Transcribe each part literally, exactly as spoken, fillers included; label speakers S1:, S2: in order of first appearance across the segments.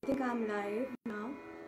S1: I think I'm live now.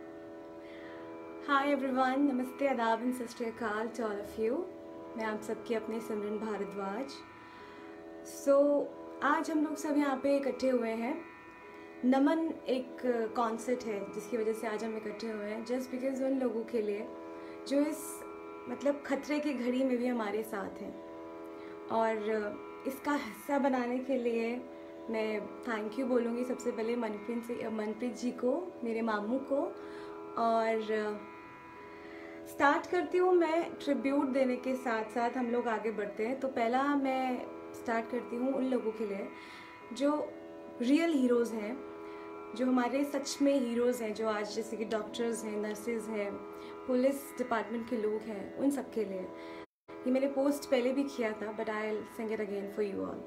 S1: Hi everyone, नमस्ते, आदाब and सत श्री अकाल to all of you. मैं आप सबकी अपने सिमरन भारद्वाज. So आज हम लोग सब यहाँ पे इकट्ठे हुए हैं. नमन एक कॉन्सेप्ट है जिसकी वजह से आज हम इकट्ठे हुए हैं, जस्ट बिकॉज उन लोगों के लिए जो इस मतलब खतरे की घड़ी में भी हमारे साथ हैं. और इसका हिस्सा बनाने के लिए मैं थैंक यू बोलूँगी सबसे पहले मनप्रीत से मनप्रीत जी को, मेरे मामू को. और स्टार्ट करती हूँ मैं ट्रिब्यूट देने के साथ साथ हम लोग आगे बढ़ते हैं. तो पहला मैं स्टार्ट करती हूँ उन लोगों के लिए जो रियल हीरोज़ हैं, जो हमारे सच में हीरोज़ हैं, जो आज जैसे कि डॉक्टर्स हैं, नर्सेज हैं, पुलिस डिपार्टमेंट के लोग हैं, उन सब के लिए. ये मैंने पोस्ट पहले भी किया था, but I will sing it again for you all.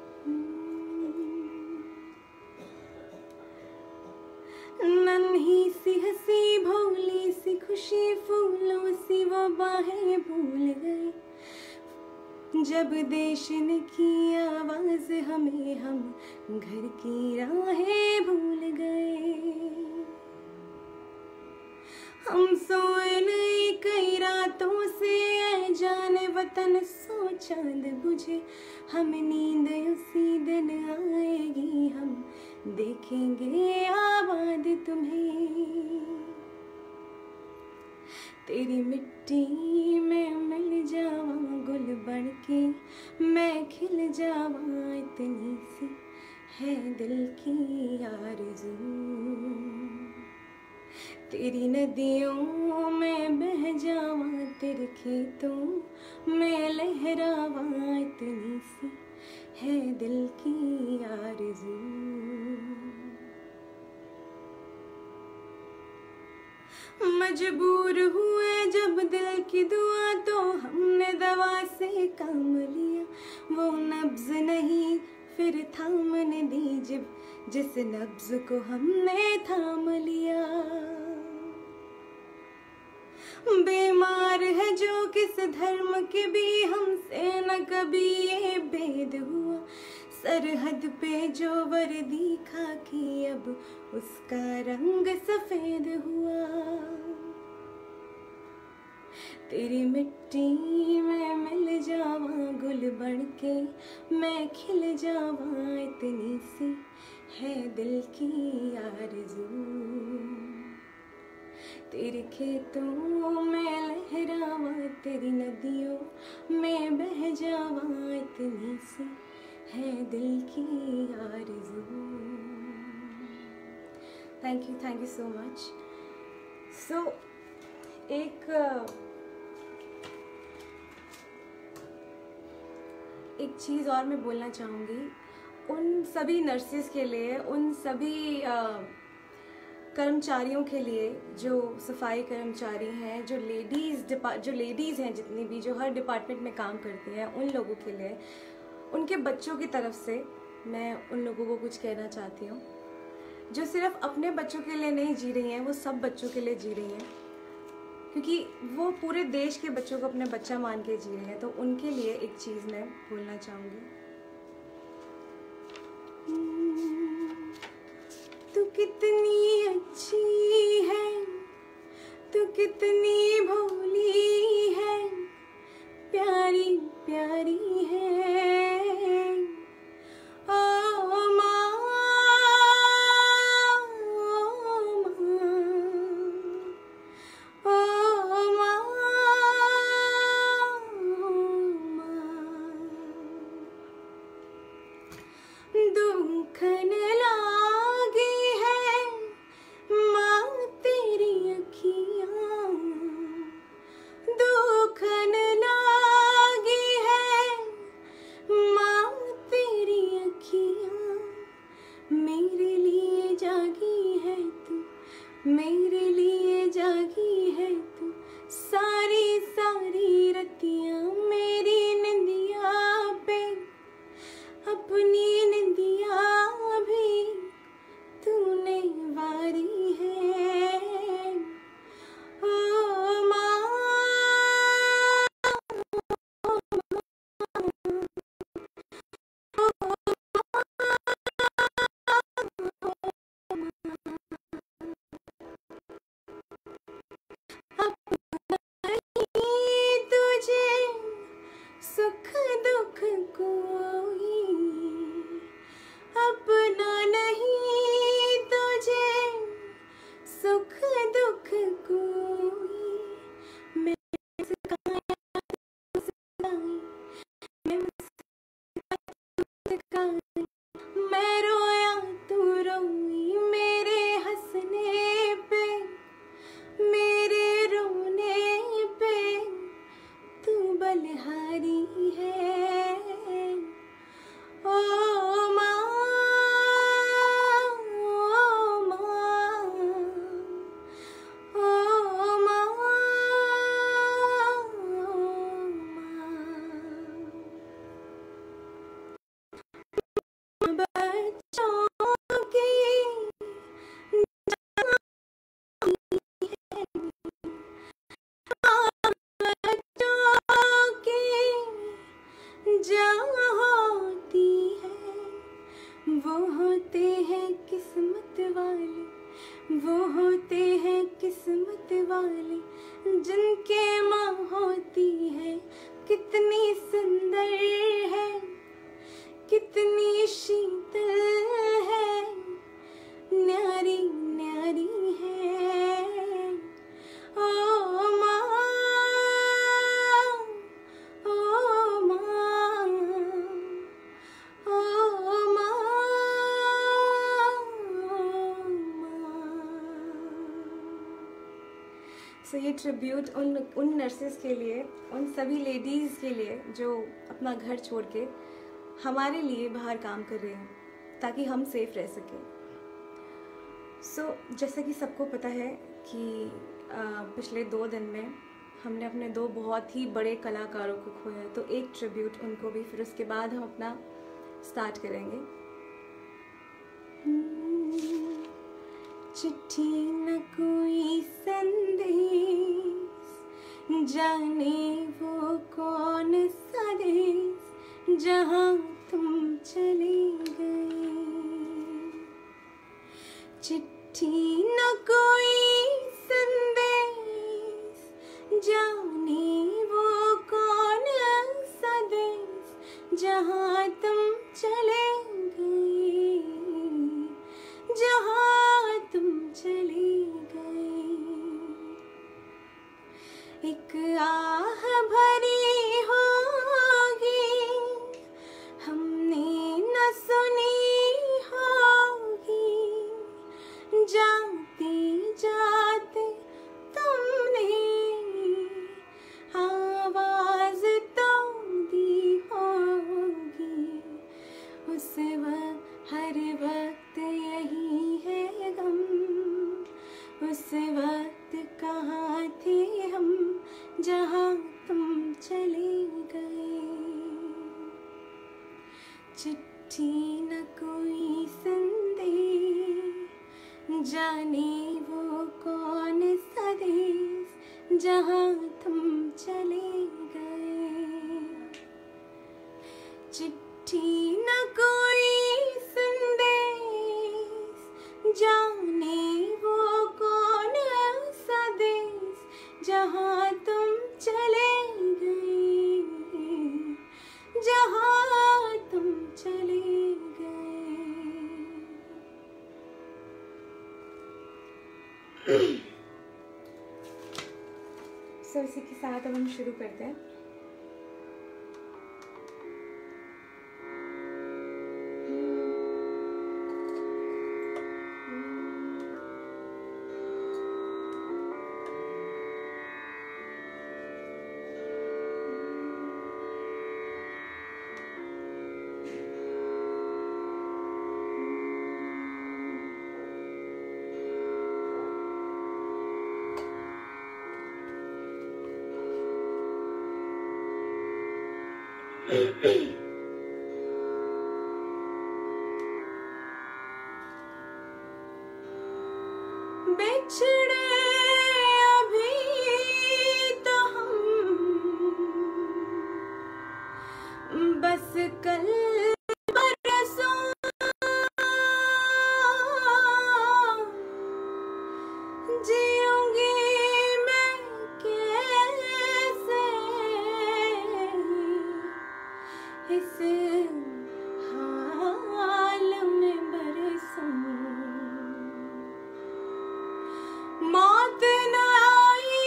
S1: नन्ही सी हंसी भोली सी खुशी फूलों सी वो बाहें भूल गए जब देश ने की आवाज हमें, हम घर की राहें भूल गए. हम सोए नहीं कई रातों से जाने वतन सो चांद बुझे, हम नींद उसी दिन आएगी, हम देखेंगे आबाद तुम्हें. तेरी मिट्टी में मिल जावा गुल बन के, मैं खिल जावा, इतनी सी है दिल की आरज़ू. तेरी नदियों में बह जावा, तेरे खेतों में लहरावा, इतनी सी है दिल की आरज़ू. मजबूर हुए जब दिल की दुआ तो हमने दवा से काम लिया. वो नब्ज नहीं फिर थामने दी जब जिस नब्ज को हमने थाम लिया. बीमार है जो किस धर्म के भी, हमसे न कभी ये भेद हुआ. सरहद पे जो वर्दी खाकी अब उसका रंग सफेद हुआ. तेरी मिट्टी में मिल जावा गुल बन के, मैं खिल जावा, इतनी सी है दिल की आरज़ू. तेरे खेतों में लहरावा, तेरी नदियों में बह जावा, इतनी सी है दिल की आरज़ू. Thank you thank you so much. So एक एक चीज़ और मैं बोलना चाहूँगी उन सभी नर्सेस के लिए, उन सभी uh, कर्मचारियों के लिए जो सफाई कर्मचारी हैं, जो लेडीज़ जो लेडीज़ हैं जितनी भी, जो हर डिपार्टमेंट में काम करती हैं, उन लोगों के लिए, उनके बच्चों की तरफ से मैं उन लोगों को कुछ कहना चाहती हूँ जो सिर्फ अपने बच्चों के लिए नहीं जी रही हैं, वो सब बच्चों के लिए जी रही हैं, क्योंकि वो पूरे देश के बच्चों को अपने बच्चा मान के जी रही हैं. तो उनके लिए एक चीज़ मैं बोलना चाहूँगी. तू कितनी अच्छी है, तू कितनी भोली है, प्यारी प्यारी है. ओ माँ, ओ माँ, ओ माँ, ओ माँ. दुख न लागी है माँ तेरी अखियाँ, दो सुख दुख कोई अपना नहीं तुझे, सुख दुख कोई मैं मुस्काया तू मुस्काई, मैं मुस्काई, मैं रोया तू रोई, मेरे हंसने पे मेरे रोने पे तू बलिहारी है। ओ माँ, ओ माँ, ओ माँ, ओ माँ, बच्चों की जहाँ होती है वो होते हैं किस्मत वाले, वो होते हैं किस्मत वाले, जिनके माँ होती है कितनी सुंदर है, कितनी शीतल है, न्यारी न्यारी है। ओ माँ, ओ माँ, ओ माँ, ओ माँ। सो ये ट्रिब्यूट उन उन नर्सेस के लिए, उन सभी लेडीज़ के लिए जो अपना घर छोड़ के हमारे लिए बाहर काम कर रहे हैं ताकि हम सेफ रह सकें। सो so, जैसा कि सबको पता है कि आ, पिछले दो दिन में हमने अपने दो बहुत ही बड़े कलाकारों को खोया है, तो एक ट्रिब्यूट उनको भी, फिर उसके बाद हम अपना स्टार्ट करेंगे। चिट्ठी न कोई संदेश, जाने वो कौन सा देश जहाँ तुम चले गए। चिट्ठी न कोई संदेश, जाने वो कौन सा देश जहाँ तुम चले गए, जहाँ तुम चले गए। एक आह भरी होगी हमने न सुनी होगी, जाते जाते तुमने आवाज तो दी होगी। उस वक्त हर वक्त यही है गम, उस वक्त कहाँ थे हम जहाँ तुम चले गए। चिट्ठी न कोई संदेश, जाने वो कौन सा देश जहाँ तुम चले गए। चिट्ठी न कोई संदेश, जाने वो कौन सा देश जहाँ तुम चले गए, जहाँ तुम चले गए। सो इसी के साथ अब हम शुरू करते हैं। बिछड़े अभी तो हम बस कल बरसों, जीऊंगी मैं कैसे इस हाल में बरसूं, मौत न आई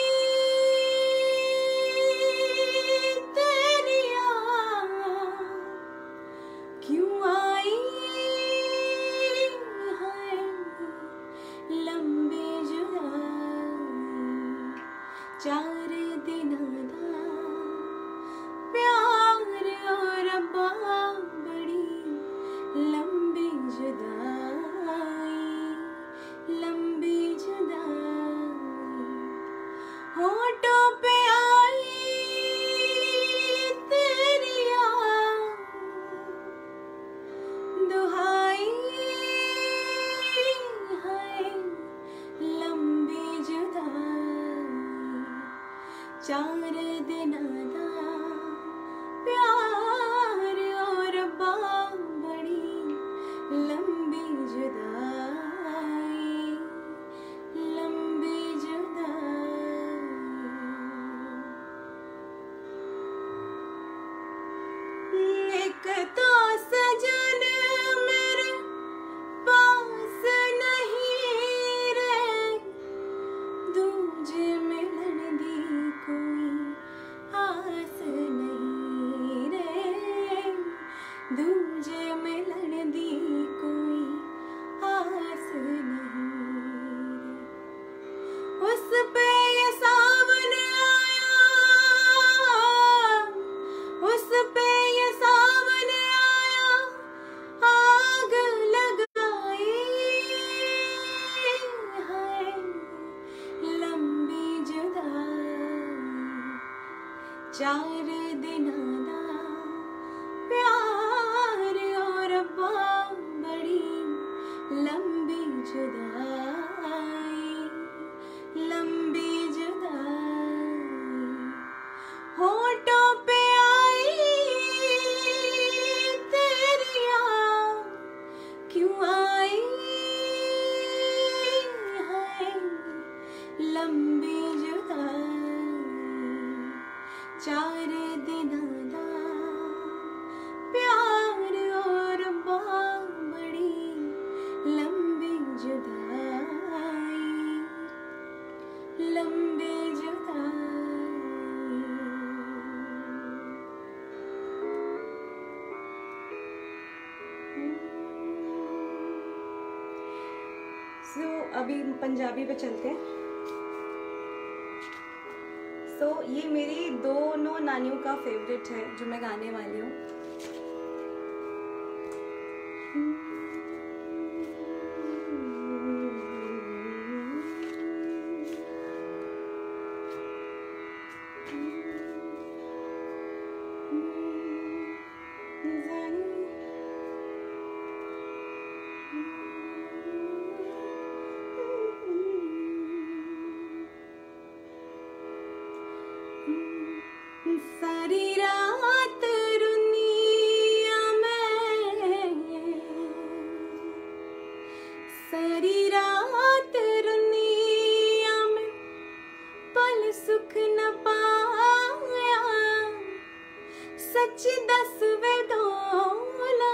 S1: तेरी याद क्यों आई है लंबी जुदाई, चार दिनों दा प्यार और रब्बा बड़ी लंबी जुदाई, लंबी जुदाई, होठों पे आई तेरी याद, दुहाई है लंबी जुदाई, चार दिनों दा प्यार और रब्बा बड़ी लंबी जुदाई, लंबी जुदाई। एक तो सजन मेरे पास नहीं रे, दूजे मिलन दी कोई आस नहीं रे, दूजे मिलन दी कोई आस नहीं रे, उस पे ये सावन आया, उस पे ये सावन आया, आग लगाई है लंबी जुदाई, चार दिनों दा प्यार और रब्बा बड़ी लंबी जुदाई, लंबी जुदाई, होठों पे आई तेरी याद क्यों आई है लंबी जुदाई, चार दिनों दा प्यार और रब्बा बड़ी लंबी जुदाई, लंबी जुदाई। सो so, अभी पंजाबी पे चलते हैं। सो so, ये मेरी दोनों नानियों का फेवरेट है जो मैं गाने वाली हूँ। सारी रात रुनिया में, सारी रात रुनिया में, पल सुख न पाया, सच दस वे ढोला,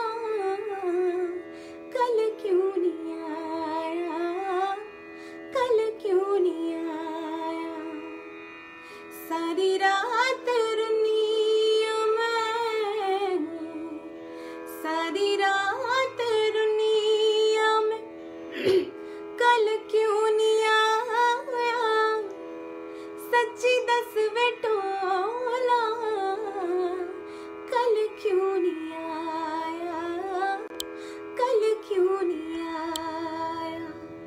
S1: कल क्यों नहीं आया, कल क्यों नहीं आया, सारी रात रुनिया में, सारी रात रुनिया में, कल क्यों नहीं आया, सच्ची दस वे टोला, कल क्यों नहीं आया, कल क्यों नहीं आया।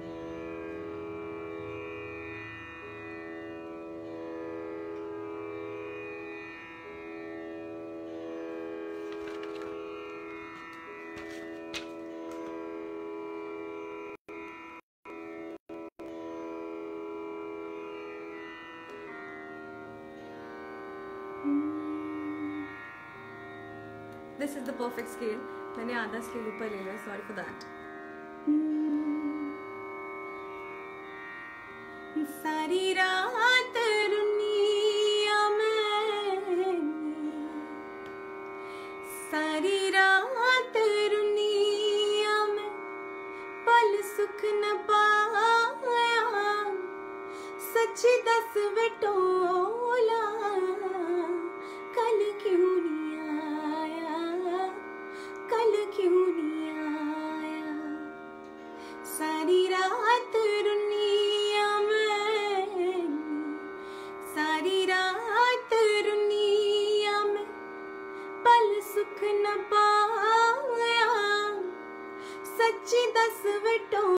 S1: This is the perfect scale. मैंने आधा स्केल ऊपर ले लिया, sorry for that. सारी रात रुनिया में, सारी रात रुनिया में पल सुख न पाया, सच दस बटोला कल क्यों नहीं आया, कल क्यों नहीं आया। सारी रात रुनिया में, सारी रात रुनिया में पल सुख न पाया, सच दस बटोला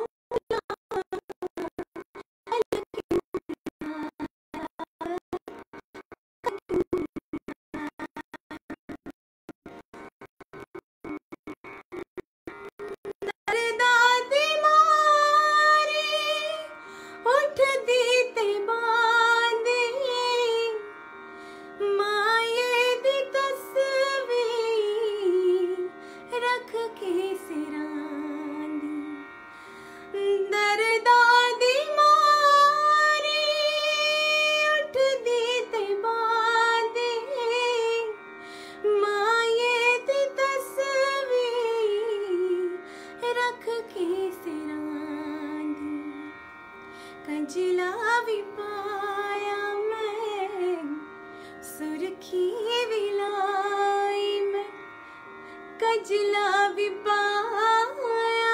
S1: कजला भी पाया मैं, सुर्खी भी लाई मैं, कजला भी पाया,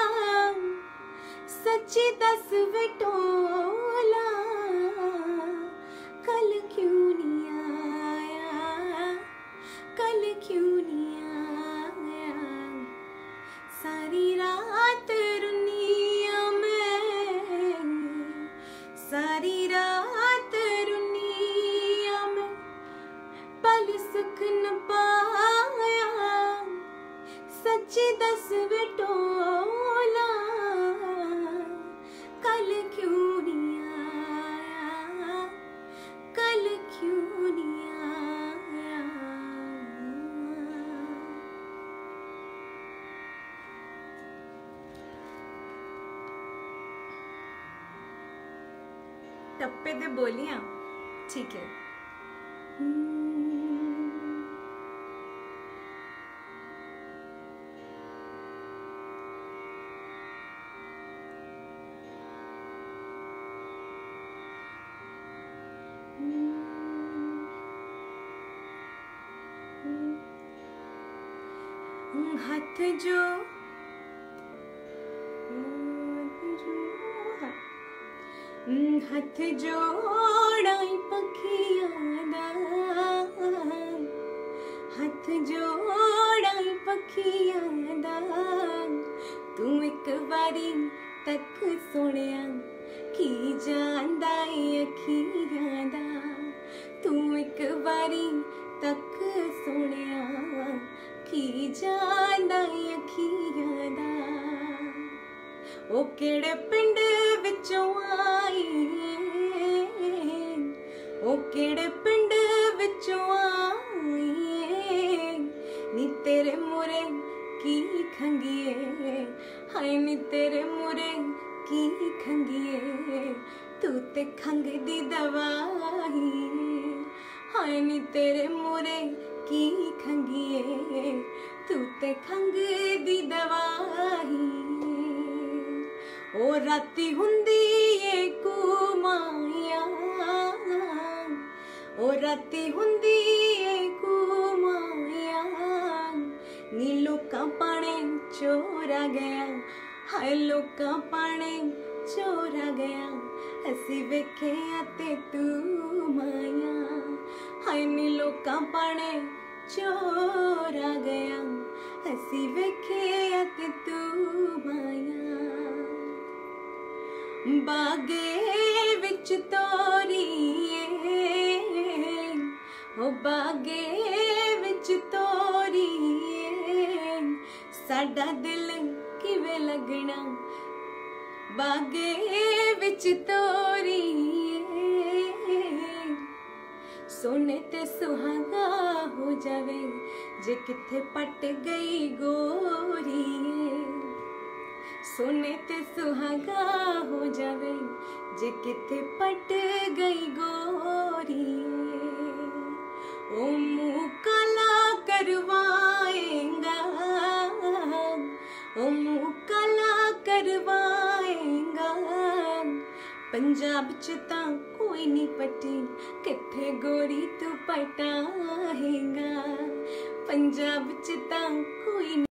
S1: सच दस बटोला कल क्यों नहीं आया, कल क्यों नहीं आया। सारी रात रुनिया में, सारी रात रुनिया में पल सुख न पाया, सच दस बटोला कल क्यों नहीं आया, कल क्यों नहीं आया। टप्पे दे बोलियां, ठीक है। हाथ जो हाथ जोड़ाई पखियां दा, हाथ जोड़ाई पखियां दा, तू एक बारी तक सुनिया की जांदा ए अखियां दा, तू एक बारी तक सुनिया की जांदा ए अखियां दा। ओ केड़े पिंड विचों आई, ओ केड़े पिंड विचों आई, नी तेरे मुरे की खंगिए, हाय नी तेरे मुरे की खंगिए, तू ते खंग दी दवाई, हाय नी तेरे मुरे की खंगिए, तू ते खंग दी दवाई। ओ राती हुंदी ए कुमाया, ओ राती हुंदी ए कुमाया, नी लोकां पाने चोरा गया, हाय लोकां पाने चोरा गया, असी वेखे ते तू माया, हाय नी लोकां पाने चोरा गया, असी वेखे ते तू माया। बागे विच तोरिए, ओ बागे विच तोरिए, साडा दिल किवें लगना, बागे विच तोरिए, सोने ते सुहागा हो जावे जे किथे पट गई गोरिए, सोने ते सुहागा हो जावे जे किथे पट गई गोरी। ओ मुँह काला करवाए, पंजाब च तां कोई नहीं पटी, किथे गोरी तू पटाएगा। पंजाब च तां कोई